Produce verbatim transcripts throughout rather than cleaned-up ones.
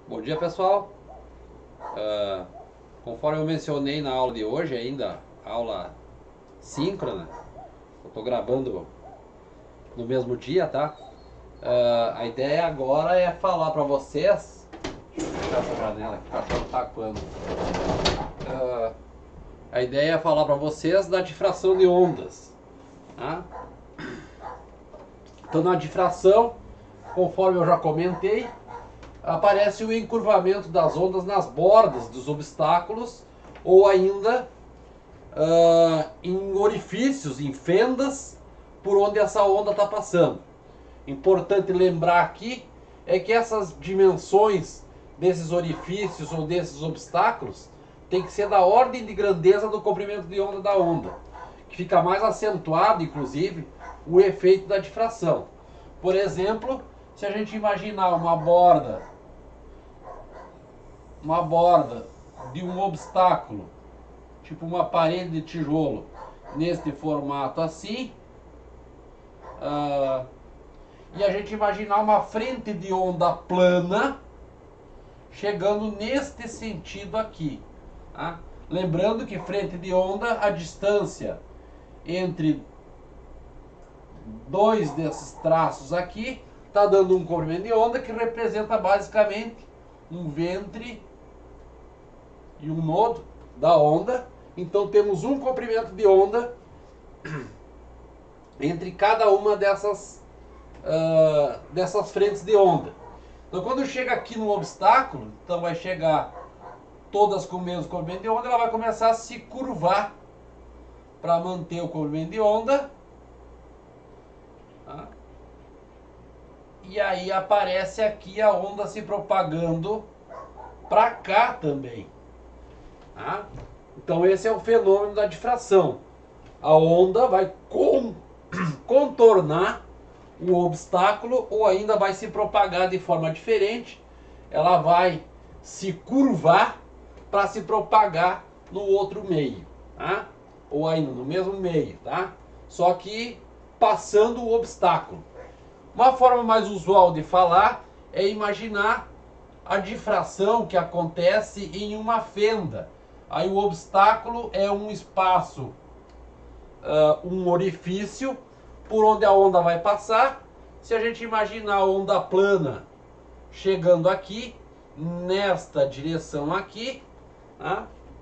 Bom dia, pessoal. Ah, conforme eu mencionei na aula de hoje, ainda aula síncrona, eu estou gravando no mesmo dia, tá? Ah, a ideia agora é falar para vocês. Deixa eu fechar essa janela aqui, o cachorro tá coando. Ah, a ideia é falar para vocês da difração de ondas, tá? Então, na difração, conforme eu já comentei, aparece o encurvamento das ondas nas bordas dos obstáculos ou ainda uh, em orifícios, em fendas por onde essa onda está passando. Importante lembrar aqui é que essas dimensões desses orifícios ou desses obstáculos tem que ser da ordem de grandeza do comprimento de onda da onda, que fica mais acentuado, inclusive, o efeito da difração. Por exemplo, se a gente imaginar uma borda uma borda de um obstáculo, tipo uma parede de tijolo, neste formato assim, uh, e a gente imaginar uma frente de onda plana chegando neste sentido aqui, tá? Lembrando que frente de onda, a distância entre dois desses traços aqui está dando um comprimento de onda que representa basicamente um ventre e um nodo da onda. Então temos um comprimento de onda entre cada uma dessas uh, dessas frentes de onda. Então quando chega aqui no obstáculo, então vai chegar todas com o mesmo comprimento de onda, ela vai começar a se curvar para manter o comprimento de onda, tá? E aí aparece aqui a onda se propagando para cá também, tá? Então esse é o fenômeno da difração. A onda vai con contornar o obstáculo ou ainda vai se propagar de forma diferente. Ela vai se curvar para se propagar no outro meio, tá? Ou ainda no mesmo meio, tá? Só que passando o obstáculo. Uma forma mais usual de falar é imaginar a difração que acontece em uma fenda. Aí o obstáculo é um espaço, uh, um orifício por onde a onda vai passar. Se a gente imaginar a onda plana chegando aqui, nesta direção aqui, tá?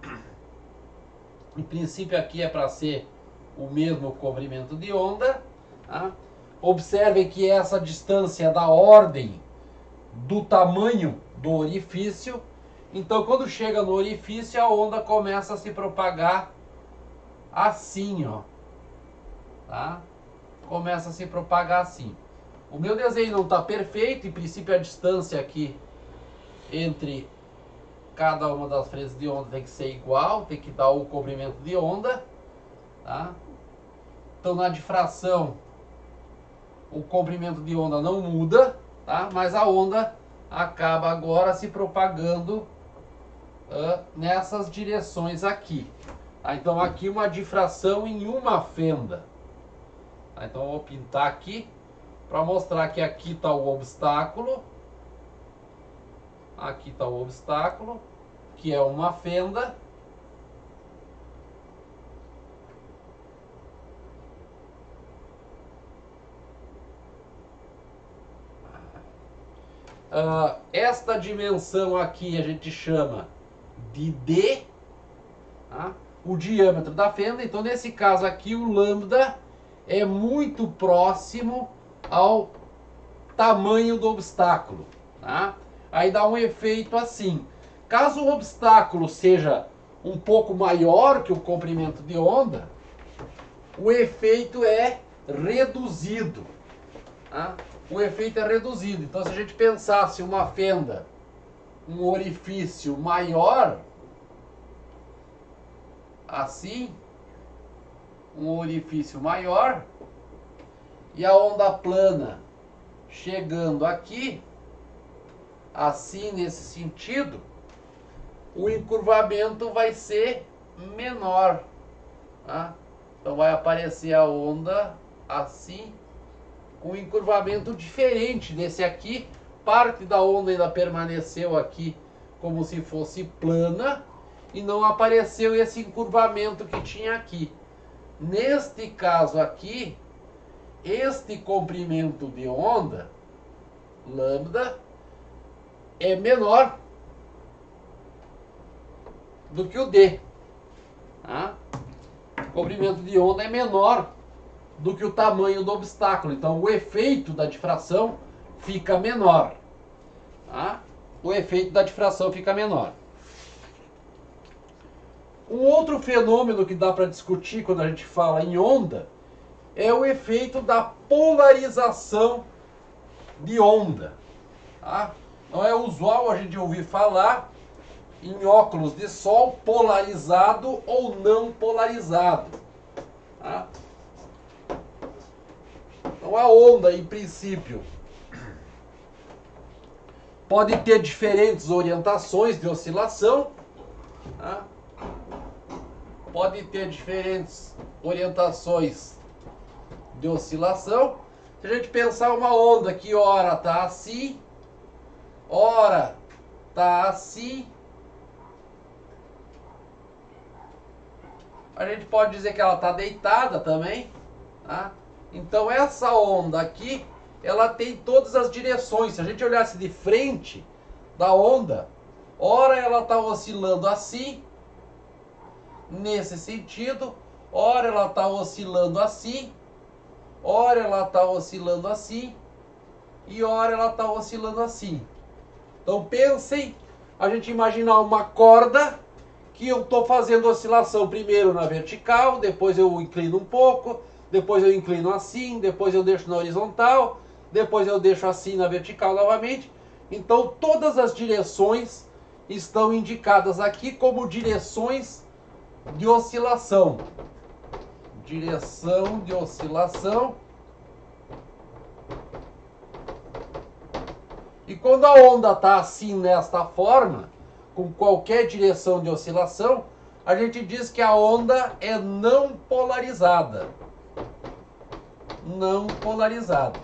Em princípio aqui é para ser o mesmo comprimento de onda, tá? Observem que essa distância é da ordem do tamanho do orifício. Então quando chega no orifício, a onda começa a se propagar assim, ó, tá? Começa a se propagar assim. O meu desenho não está perfeito, em princípio a distância aqui entre cada uma das frentes de onda tem que ser igual, tem que dar o comprimento de onda, tá? Então na difração o comprimento de onda não muda, tá? Mas a onda acaba agora se propagando uh, nessas direções aqui, tá? Então aqui uma difração em uma fenda, tá? Então eu vou pintar aqui para mostrar que aqui está o obstáculo, aqui está o obstáculo, que é uma fenda. Uh, esta dimensão aqui a gente chama de D, tá? O diâmetro da fenda. Então nesse caso aqui o lambda é muito próximo ao tamanho do obstáculo, tá? Aí dá um efeito assim. Caso o obstáculo seja um pouco maior que o comprimento de onda, o efeito é reduzido, tá? O efeito é reduzido. Então se a gente pensasse uma fenda, um orifício maior, assim, um orifício maior, e a onda plana chegando aqui, assim, nesse sentido, o encurvamento vai ser menor, tá? Então vai aparecer a onda assim, com um encurvamento diferente desse aqui, parte da onda ainda permaneceu aqui como se fosse plana e não apareceu esse encurvamento que tinha aqui. Neste caso aqui, este comprimento de onda, lambda, é menor do que o D. Tá? O comprimento de onda é menor do que o tamanho do obstáculo. Então o efeito da difração fica menor. Tá? O efeito da difração fica menor. Um outro fenômeno que dá para discutir quando a gente fala em onda é o efeito da polarização de onda. Tá? Não é usual a gente ouvir falar em óculos de sol polarizado ou não polarizado. Tá? Então a onda, em princípio, pode ter diferentes orientações de oscilação. Tá? Pode ter diferentes orientações de oscilação. Se a gente pensar uma onda que ora está assim, ora está assim, a gente pode dizer que ela está deitada também. Tá? Então essa onda aqui, ela tem todas as direções. Se a gente olhasse de frente da onda, ora ela está oscilando assim, nesse sentido, ora ela está oscilando assim, ora ela está oscilando assim e ora ela está oscilando assim. Então pensem, a gente imaginar uma corda que eu estou fazendo oscilação primeiro na vertical, depois eu inclino um pouco, depois eu inclino assim, depois eu deixo na horizontal, depois eu deixo assim na vertical novamente. Então todas as direções estão indicadas aqui como direções de oscilação. Direção de oscilação. E quando a onda está assim, nesta forma, com qualquer direção de oscilação, a gente diz que a onda é não polarizada. Não polarizada.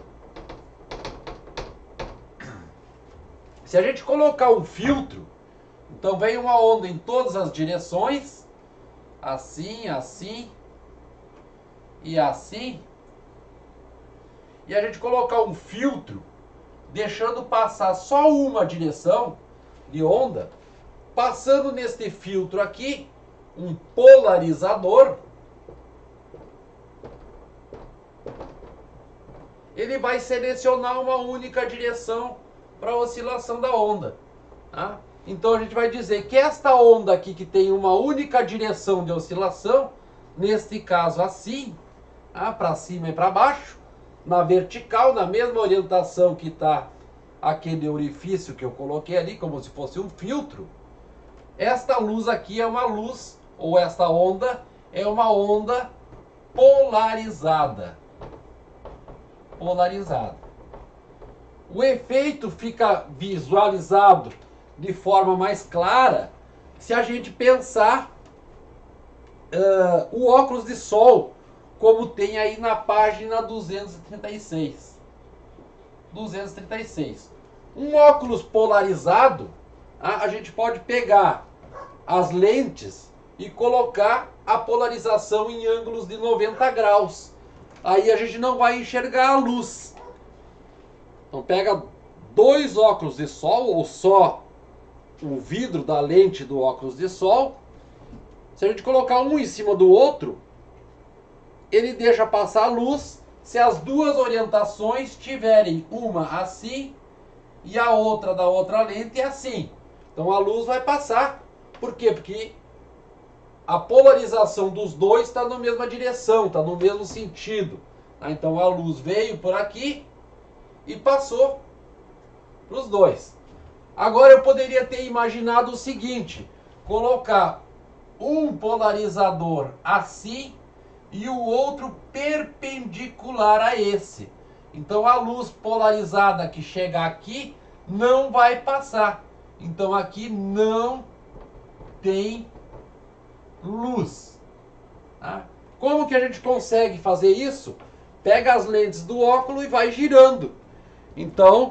Se a gente colocar um filtro, então vem uma onda em todas as direções, assim, assim e assim, e a gente colocar um filtro deixando passar só uma direção de onda, passando neste filtro aqui um polarizador, ele vai selecionar uma única direção para a oscilação da onda. Tá? Então a gente vai dizer que esta onda aqui que tem uma única direção de oscilação, neste caso assim, tá? Para cima e para baixo, na vertical, na mesma orientação que está aquele orifício que eu coloquei ali, como se fosse um filtro, esta luz aqui é uma luz, ou esta onda é uma onda polarizada. Polarizada. O efeito fica visualizado de forma mais clara se a gente pensar uh, o óculos de sol, como tem aí na página duzentos e trinta e seis. duzentos e trinta e seis. Um óculos polarizado, a, a gente pode pegar as lentes e colocar a polarização em ângulos de noventa graus. Aí a gente não vai enxergar a luz. Então pega dois óculos de sol, ou só o vidro da lente do óculos de sol. Se a gente colocar um em cima do outro, ele deixa passar a luz se as duas orientações tiverem uma assim e a outra da outra lente assim. Então a luz vai passar. Por quê? Porque a polarização dos dois está na mesma direção, está no mesmo sentido. Então a luz veio por aqui e passou para os dois. Agora eu poderia ter imaginado o seguinte: colocar um polarizador assim e o outro perpendicular a esse. Então a luz polarizada que chega aqui não vai passar. Então aqui não tem luz. Tá? Como que a gente consegue fazer isso? Pega as lentes do óculos e vai girando. Então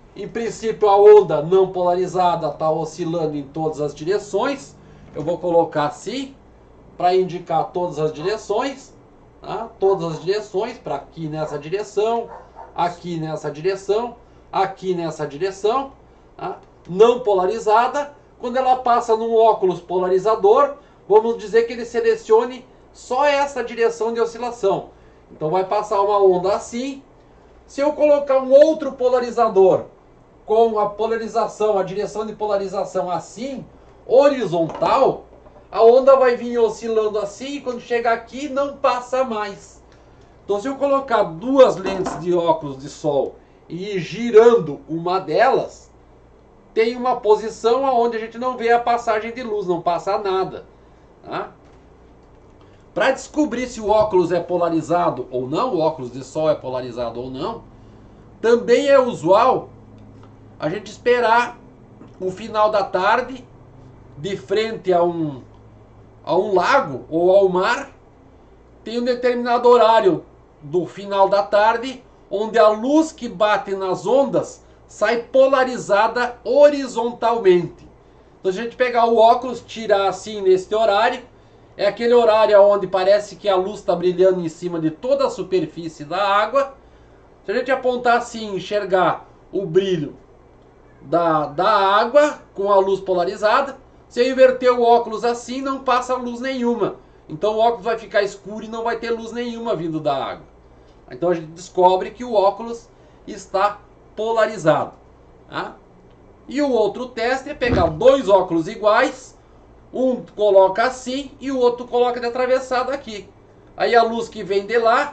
Em princípio, a onda não polarizada está oscilando em todas as direções. Eu vou colocar assim, para indicar todas as direções. Tá? Todas as direções, para aqui nessa direção, aqui nessa direção, aqui nessa direção. Tá? Não polarizada. Quando ela passa num óculos polarizador, vamos dizer que ele selecione só essa direção de oscilação. Então vai passar uma onda assim. Se eu colocar um outro polarizador com a polarização, a direção de polarização assim, horizontal, a onda vai vir oscilando assim e quando chegar aqui não passa mais. Então se eu colocar duas lentes de óculos de sol e ir girando uma delas, tem uma posição onde a gente não vê a passagem de luz, não passa nada. Tá? Para descobrir se o óculos é polarizado ou não, o óculos de sol é polarizado ou não, também é usual a gente esperar o final da tarde de frente a um, a um lago ou ao mar. Tem um determinado horário do final da tarde onde a luz que bate nas ondas sai polarizada horizontalmente. Então, se a gente pegar o óculos, tirar assim neste horário, é aquele horário onde parece que a luz está brilhando em cima de toda a superfície da água. Se a gente apontar assim, enxergar o brilho da, da água com a luz polarizada, se eu inverter o óculos assim, não passa luz nenhuma. Então o óculos vai ficar escuro e não vai ter luz nenhuma vindo da água. Então a gente descobre que o óculos está polarizado. Tá? E o outro teste é pegar dois óculos iguais, um coloca assim e o outro coloca de atravessado aqui. Aí a luz que vem de lá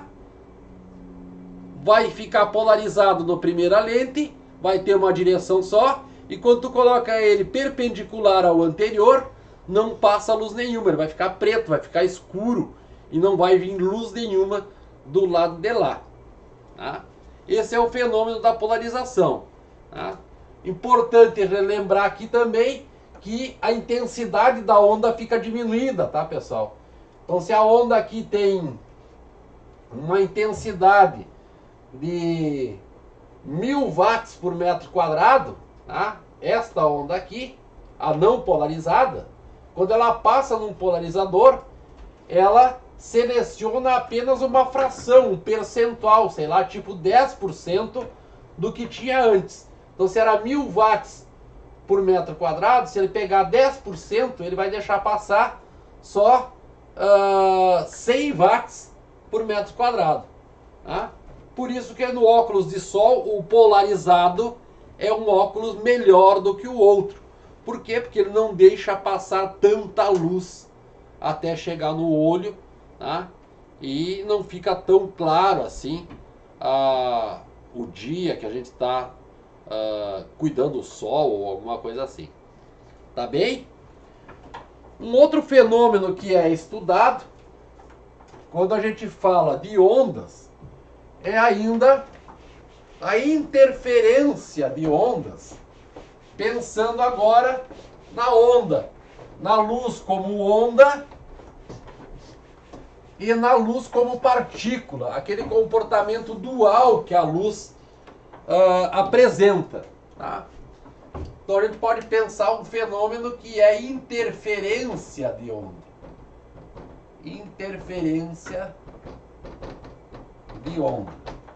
vai ficar polarizado na primeira lente, vai ter uma direção só, e quando tu coloca ele perpendicular ao anterior, não passa luz nenhuma, ele vai ficar preto, vai ficar escuro, e não vai vir luz nenhuma do lado de lá. Tá? Esse é o fenômeno da polarização. Tá? Importante relembrar aqui também que a intensidade da onda fica diminuída, tá, pessoal? Então, se a onda aqui tem uma intensidade de mil watts por metro quadrado, tá? Esta onda aqui, a não polarizada, quando ela passa num polarizador, ela seleciona apenas uma fração, um percentual, sei lá, tipo dez por cento do que tinha antes. Então, se era mil watts por metro quadrado, se ele pegar dez por cento, ele vai deixar passar só uh, cem watts por metro quadrado. Tá? Por isso que no óculos de sol, o polarizado é um óculos melhor do que o outro. Por quê? Porque ele não deixa passar tanta luz até chegar no olho, tá? E não fica tão claro assim uh, o dia que a gente está uh, cuidando do sol ou alguma coisa assim. Tá bem? Um outro fenômeno que é estudado quando a gente fala de ondas é ainda a interferência de ondas, pensando agora na onda, na luz como onda e na luz como partícula, aquele comportamento dual que a luz uh, apresenta. Tá? Então a gente pode pensar um fenômeno que é interferência de onda. Interferência de onda.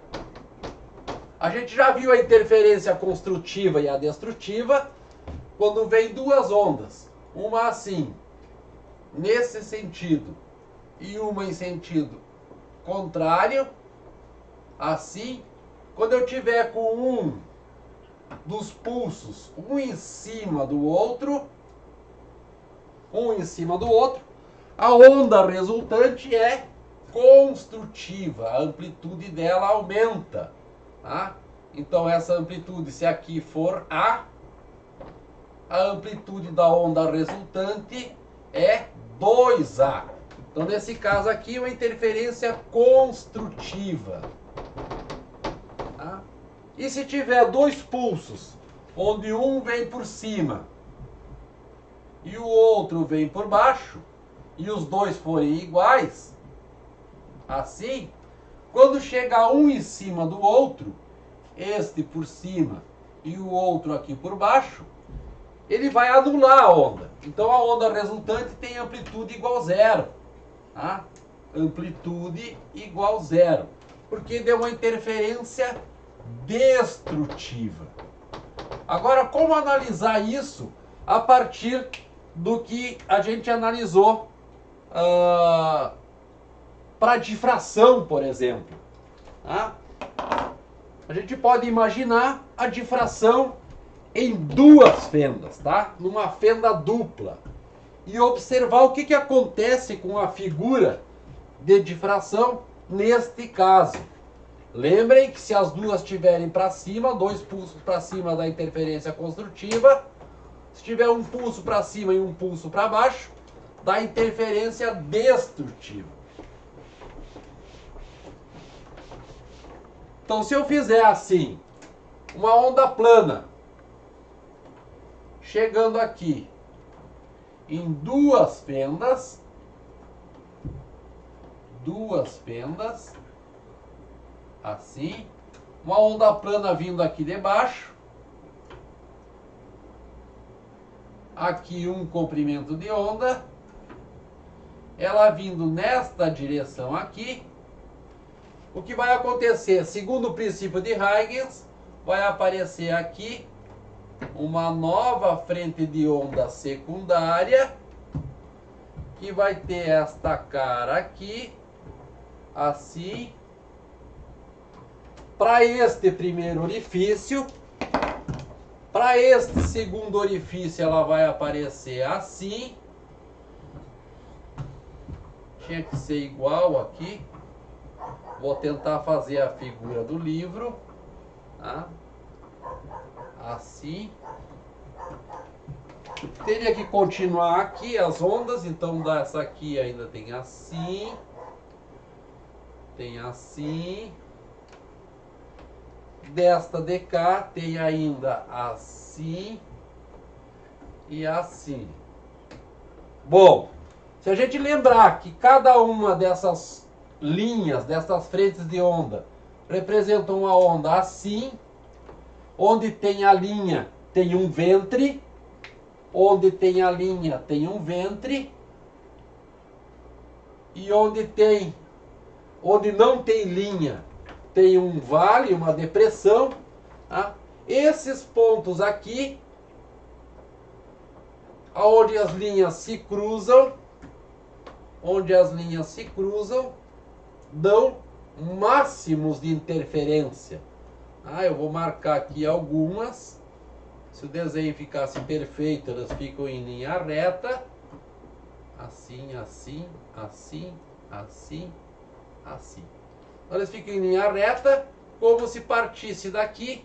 A gente já viu a interferência construtiva e a destrutiva quando vem duas ondas, uma assim, nesse sentido, e uma em sentido contrário, assim. Quando eu tiver com um dos pulsos, um em cima do outro, um em cima do outro, a onda resultante é construtiva, a amplitude dela aumenta. Tá? Então essa amplitude, se aqui for A, a amplitude da onda resultante é dois A. Então nesse caso aqui é uma interferência construtiva. Tá? E se tiver dois pulsos, onde um vem por cima e o outro vem por baixo, e os dois forem iguais, assim, quando chegar um em cima do outro, este por cima e o outro aqui por baixo, ele vai anular a onda. Então a onda resultante tem amplitude igual a zero. Tá? Amplitude igual a zero. Porque deu uma interferência destrutiva. Agora, como analisar isso a partir do que a gente analisou uh, para difração, por exemplo? Tá? A gente pode imaginar a difração em duas fendas, tá? Numa fenda dupla. E observar o que, que acontece com a figura de difração neste caso. Lembrem que se as duas estiverem para cima, dois pulsos para cima da interferência construtiva, se tiver um pulso para cima e um pulso para baixo, dá interferência destrutiva. Então, se eu fizer assim, uma onda plana, chegando aqui em duas fendas, duas fendas, assim, uma onda plana vindo aqui de baixo, aqui um comprimento de onda, ela vindo nesta direção aqui, o que vai acontecer, segundo o princípio de Huygens, vai aparecer aqui uma nova frente de onda secundária, que vai ter esta cara aqui, assim, para este primeiro orifício. Para este segundo orifício ela vai aparecer assim. Tinha que ser igual aqui. Vou tentar fazer a figura do livro. Tá? Assim. Teria que continuar aqui as ondas, então dessa aqui ainda tem assim. Tem assim. Desta de cá tem ainda assim e assim. Bom, se a gente lembrar que cada uma dessas linhas, dessas frentes de onda, representa uma onda assim, onde tem a linha tem um ventre, onde tem a linha tem um ventre, e onde tem, onde não tem linha, tem um vale, uma depressão. Tá? Esses pontos aqui, onde as linhas se cruzam, onde as linhas se cruzam, dão máximos de interferência. Ah, eu vou marcar aqui algumas. Se o desenho ficasse perfeito, elas ficam em linha reta. Assim, assim, assim, assim, assim. Elas ficam em linha reta, como se partisse daqui.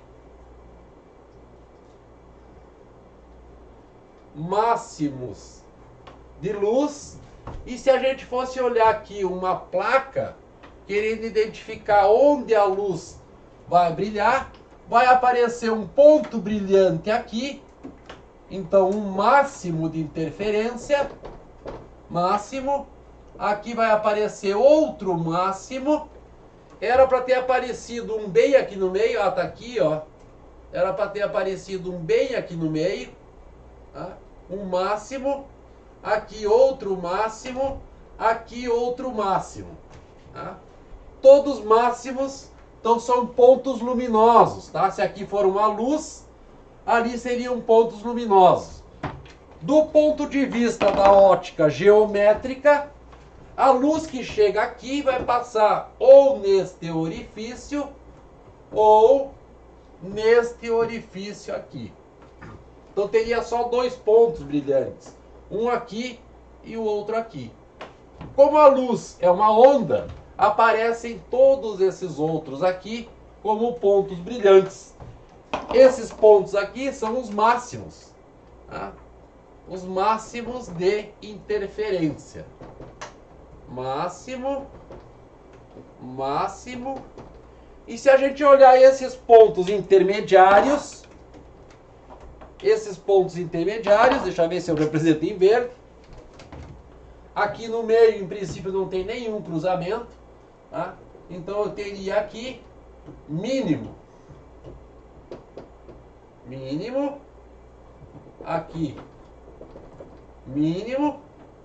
Máximos de luz. E se a gente fosse olhar aqui uma placa, querendo identificar onde a luz vai brilhar, vai aparecer um ponto brilhante aqui. Então, um máximo de interferência. Máximo. Aqui vai aparecer outro máximo. Era para ter aparecido um bem aqui no meio. Ah, tá aqui, ó. Era para ter aparecido um bem aqui no meio. Tá? Um máximo. Aqui outro máximo. Aqui outro máximo. Tá? Todos máximos, então são pontos luminosos. Tá? Se aqui for uma luz, ali seriam pontos luminosos. Do ponto de vista da ótica geométrica, a luz que chega aqui vai passar ou neste orifício ou neste orifício aqui. Então teria só dois pontos brilhantes, um aqui e o outro aqui. Como a luz é uma onda, aparecem todos esses outros aqui como pontos brilhantes. Esses pontos aqui são os máximos, tá? Os máximos de interferência. Máximo, máximo. E se a gente olhar esses pontos intermediários, esses pontos intermediários, deixa eu ver se eu represento em verde. Aqui no meio, em princípio, não tem nenhum cruzamento, tá? Então eu teria aqui mínimo. mínimo, aqui mínimo,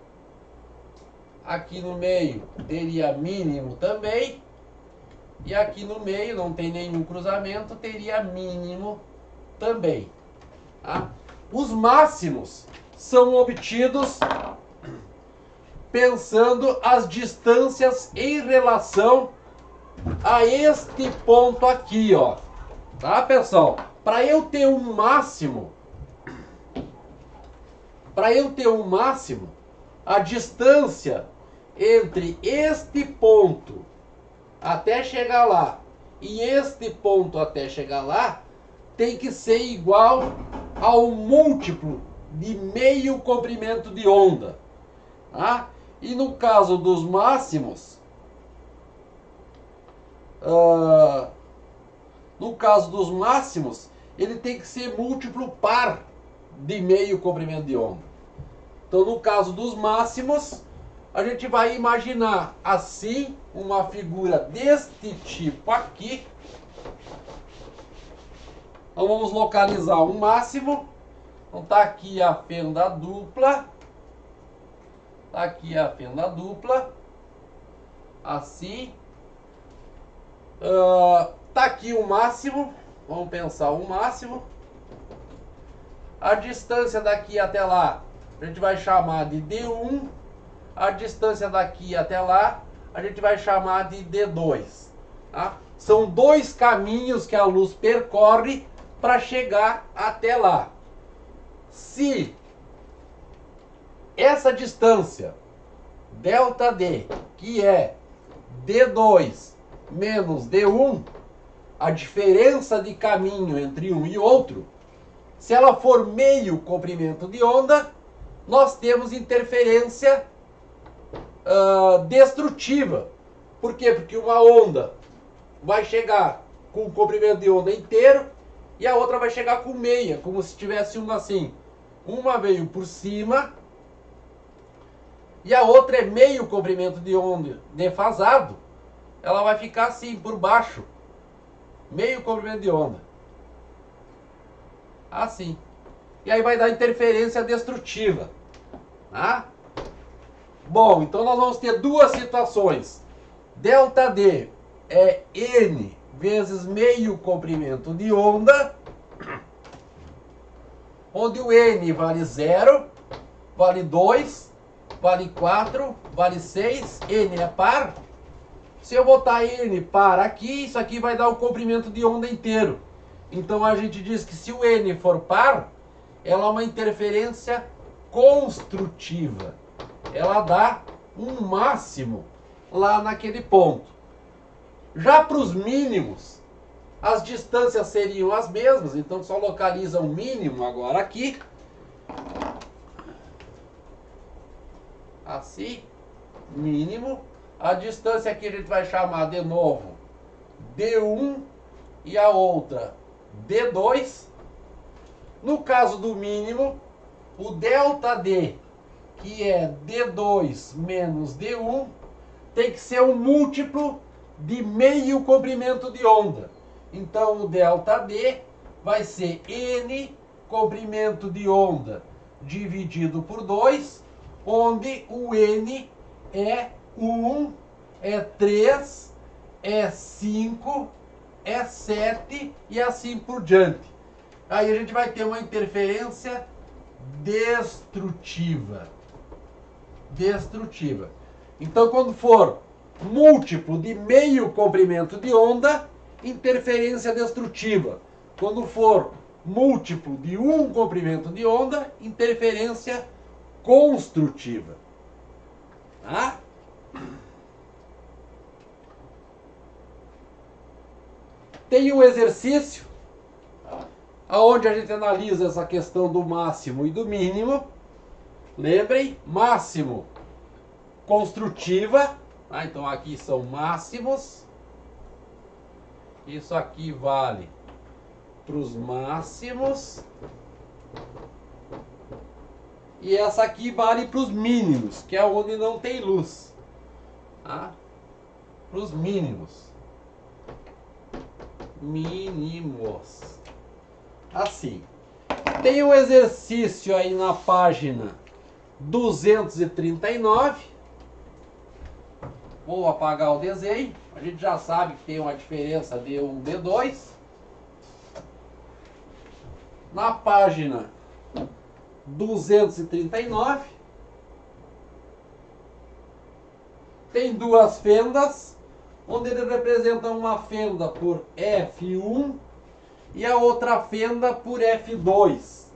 aqui no meio teria mínimo também, e aqui no meio não tem nenhum cruzamento, teria mínimo também. Tá? Os máximos são obtidos pensando as distâncias em relação a este ponto aqui, ó. Tá, pessoal? Para eu ter um máximo, para eu ter um máximo, a distância entre este ponto até chegar lá e este ponto até chegar lá tem que ser igual ao múltiplo de meio comprimento de onda. Tá? E no caso dos máximos, uh, no caso dos máximos, ele tem que ser múltiplo par de meio comprimento de onda. Então, no caso dos máximos, a gente vai imaginar assim uma figura deste tipo aqui. Então, vamos localizar um máximo. Então, tá aqui a fenda dupla. Tá aqui a fenda dupla. Assim. Uh, tá aqui o máximo. Vamos pensar o máximo. A distância daqui até lá, a gente vai chamar de D um. A distância daqui até lá, a gente vai chamar de D dois. Tá? São dois caminhos que a luz percorre para chegar até lá. Se essa distância, ΔD, que é D dois menos D um, a diferença de caminho entre um e outro, se ela for meio comprimento de onda, nós temos interferência uh, destrutiva. Por quê? Porque uma onda vai chegar com o comprimento de onda inteiro e a outra vai chegar com meia, como se tivesse uma assim. Uma veio por cima e a outra é meio comprimento de onda defasado. Ela vai ficar assim, por baixo. Meio comprimento de onda. Assim. E aí vai dar interferência destrutiva. Tá? Bom, então nós vamos ter duas situações. ΔD é N vezes meio comprimento de onda, onde o N vale zero, vale dois, vale quatro, vale seis, N é par. Se eu botar N par aqui, isso aqui vai dar o comprimento de onda inteiro. Então a gente diz que se o N for par, ela é uma interferência construtiva. Ela dá um máximo lá naquele ponto. Já para os mínimos, as distâncias seriam as mesmas, então só localiza o mínimo agora aqui. Assim, mínimo. A distância aqui a gente vai chamar de novo D um e a outra D dois. No caso do mínimo, o ΔD, que é D dois menos D um, tem que ser um múltiplo de meio comprimento de onda. Então o ΔD vai ser N comprimento de onda dividido por dois, onde o N é um, é três, é cinco, é sete e assim por diante. Aí a gente vai ter uma interferência destrutiva. Destrutiva. Então, quando for múltiplo de meio comprimento de onda, interferência destrutiva. Quando for múltiplo de um comprimento de onda, interferência construtiva. Tá? Tem um exercício onde a gente analisa essa questão do máximo e do mínimo. Lembrem, máximo construtiva. Ah, então aqui são máximos. Isso aqui vale para os máximos. E essa aqui vale para os mínimos, que é onde não tem luz. Tá? Para os mínimos. Mínimos. assim. Tem um exercício aí na página duzentos e trinta e nove. Vou apagar o desenho. A gente já sabe que tem uma diferença D um, D dois. Na página duzentos e trinta e nove, tem duas fendas, onde ele representa uma fenda por F um e a outra fenda por F dois.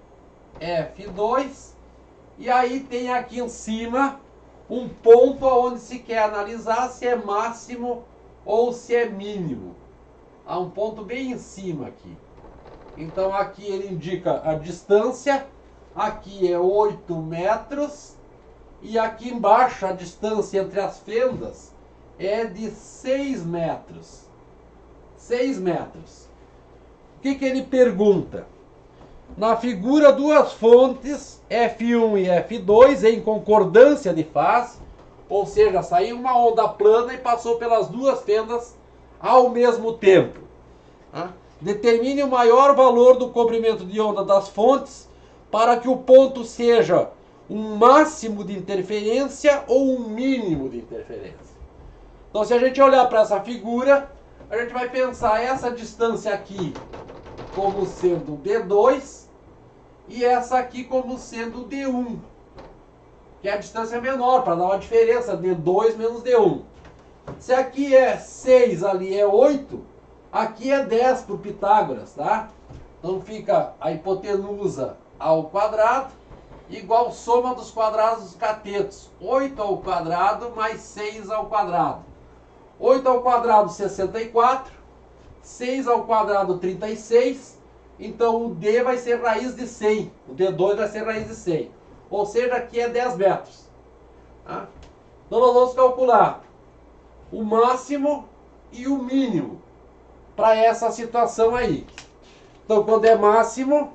F dois. E aí tem aqui em cima um ponto onde se quer analisar se é máximo ou se é mínimo. Há um ponto bem em cima aqui. Então aqui ele indica a distância, aqui é oito metros, e aqui embaixo a distância entre as fendas é de seis metros. seis metros. O que que ele pergunta? Na figura, duas fontes, F um e F dois, em concordância de fase, ou seja, saiu uma onda plana e passou pelas duas fendas ao mesmo tempo. Tá? Determine o maior valor do comprimento de onda das fontes para que o ponto seja um máximo de interferência ou um mínimo de interferência. Então, se a gente olhar para essa figura, a gente vai pensar essa distância aqui como sendo D dois e essa aqui como sendo D um, que é a distância menor, para dar uma diferença, D dois menos D um. Se aqui é seis, ali é oito, aqui é dez por Pitágoras, tá? Então fica a hipotenusa ao quadrado igual soma dos quadrados dos catetos. oito ao quadrado mais seis ao quadrado. oito ao quadrado, sessenta e quatro. seis ao quadrado, trinta e seis. Então o D vai ser raiz de cem. O D dois vai ser raiz de cem. Ou seja, aqui é dez metros. Tá? Então nós vamos calcular o máximo e o mínimo para essa situação aí. Então, quando é máximo,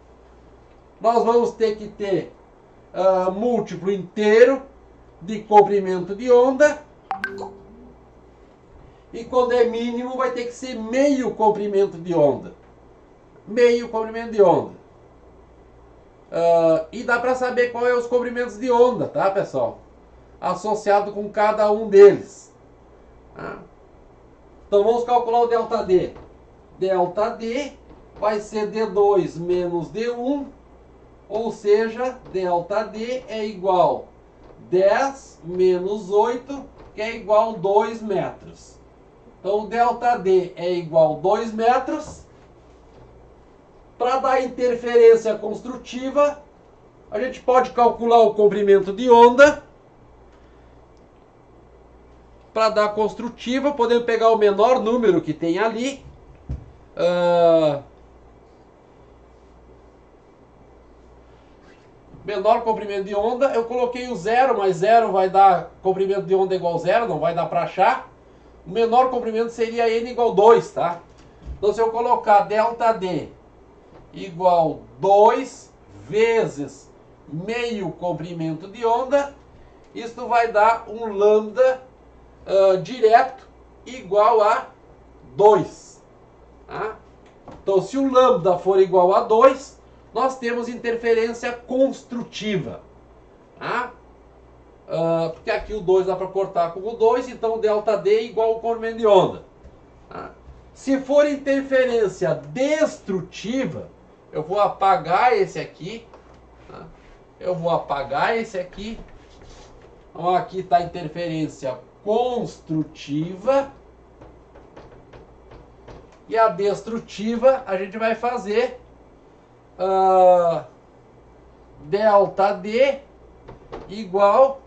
nós vamos ter que ter uh, múltiplo inteiro de comprimento de onda. E quando é mínimo, vai ter que ser meio comprimento de onda. Meio comprimento de onda. Uh, e dá para saber qual é os comprimentos de onda, tá, pessoal? Associado com cada um deles. Tá? Então vamos calcular o delta D. Delta D vai ser D dois menos D um, ou seja, delta D é igual a dez menos oito, que é igual a dois metros. Então delta D é igual a dois metros. Para dar interferência construtiva, a gente pode calcular o comprimento de onda. Para dar construtiva, podemos pegar o menor número que tem ali. Uh, menor comprimento de onda, eu coloquei o zero, mas zero vai dar comprimento de onda igual a zero, não vai dar para achar. O menor comprimento seria N igual a dois, tá? Então se eu colocar delta D igual a dois vezes meio comprimento de onda, isso vai dar um lambda uh, direto igual a dois. Tá? Então se o lambda for igual a dois, nós temos interferência construtiva. Tá? Uh, porque aqui o dois dá para cortar com o dois, então o delta D é igual ao comprimento de onda. Tá? Se for interferência destrutiva, eu vou apagar esse aqui. Tá? Eu vou apagar esse aqui. Então aqui está a interferência construtiva. E a destrutiva a gente vai fazer uh, delta D igual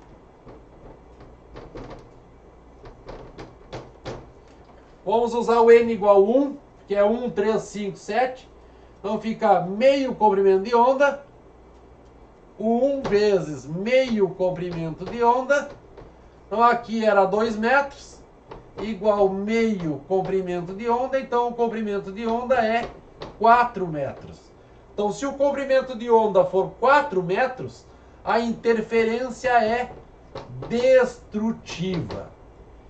vamos usar o N igual a um, que é um, três, cinco, sete. Então fica meio comprimento de onda. um vezes meio comprimento de onda. Então aqui era dois metros. Igual meio comprimento de onda. Então o comprimento de onda é quatro metros. Então se o comprimento de onda for quatro metros, a interferência é destrutiva.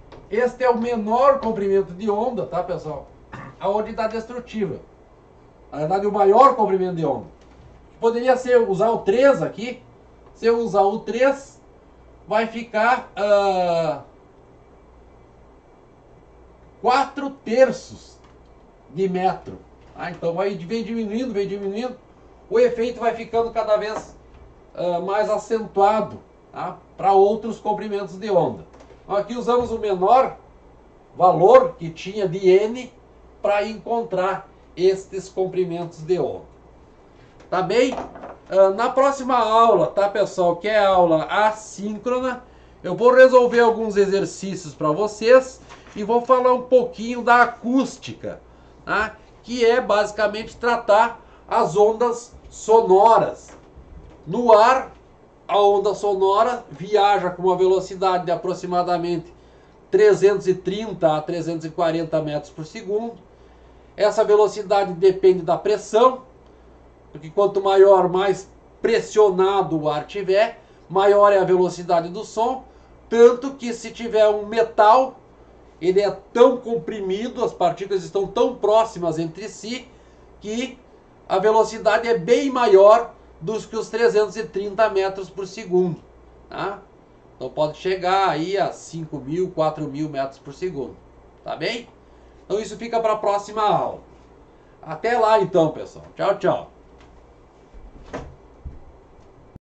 Este é o menor comprimento de onda, tá, pessoal? Aonde está destrutiva. Na verdade, o maior comprimento de onda. Poderia ser usar o três aqui. Se eu usar o três, vai ficar uh, quatro terços de metro. Ah, então vai, vem diminuindo, vem diminuindo. O efeito vai ficando cada vez uh, mais acentuado, tá? Para outros comprimentos de onda. Então, aqui usamos o menor valor que tinha de N para encontrar estes comprimentos de onda. Tá bem? Uh, na próxima aula, tá, pessoal, que é a aula assíncrona, eu vou resolver alguns exercícios para vocês e vou falar um pouquinho da acústica, tá? Que é basicamente tratar as ondas sonoras. No ar, a onda sonora viaja com uma velocidade de aproximadamente trezentos e trinta a trezentos e quarenta metros por segundo. Essa velocidade depende da pressão, porque quanto maior, mais pressionado o ar tiver, maior é a velocidade do som. Tanto que se tiver um metal, ele é tão comprimido, as partículas estão tão próximas entre si, que a velocidade é bem maior do que os trezentos e trinta metros por segundo. Tá? Então pode chegar aí a cinco mil, quatro mil metros por segundo. Tá bem? Então isso fica para a próxima aula. Até lá então, pessoal. Tchau, tchau.